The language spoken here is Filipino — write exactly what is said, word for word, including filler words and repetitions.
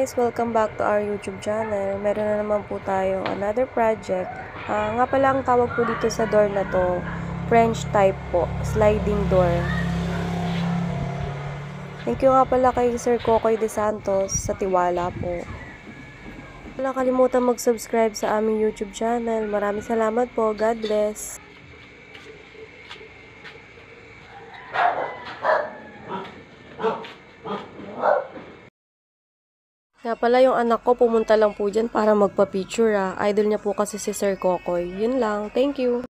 guys! Welcome back to our YouTube channel. Meron na naman po tayong another project. Uh, nga pala ang tawag po dito sa door na to, French type po, sliding door. Thank you nga pala kay Sir Kokoy De Santos sa tiwala po. Wala kalimutan mag-subscribe sa aming YouTube channel. Maraming salamat po. God bless! Nga pala yung anak ko pumunta lang po dyan para magpa-picture ah. Idol niya po kasi si Sir Kokoy. Yun lang. Thank you!